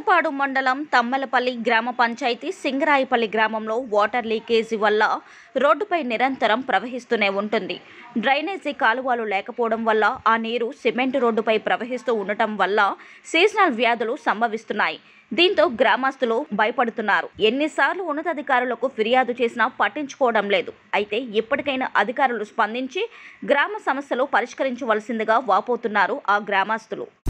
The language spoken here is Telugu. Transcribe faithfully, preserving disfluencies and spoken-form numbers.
చింతపాడు మండలం తమ్మలపల్లి గ్రామ పంచాయతీ సింగరాయిపల్లి గ్రామంలో వాటర్ లీకేజీ వల్ల రోడ్డుపై నిరంతరం ప్రవహిస్తూనే ఉంటుంది. డ్రైనేజీ కాలువలు లేకపోవడం వల్ల ఆ నీరు సిమెంట్ రోడ్డుపై ప్రవహిస్తూ ఉండటం వల్ల సీజనల్ వ్యాధులు సంభవిస్తున్నాయి. దీంతో గ్రామస్తులు భయపడుతున్నారు. ఎన్నిసార్లు ఉన్నతాధికారులకు ఫిర్యాదు చేసినా పట్టించుకోవడం లేదు. అయితే ఇప్పటికైనా అధికారులు స్పందించి గ్రామ సమస్యలు పరిష్కరించవలసిందిగా వాపోతున్నారు ఆ గ్రామస్తులు.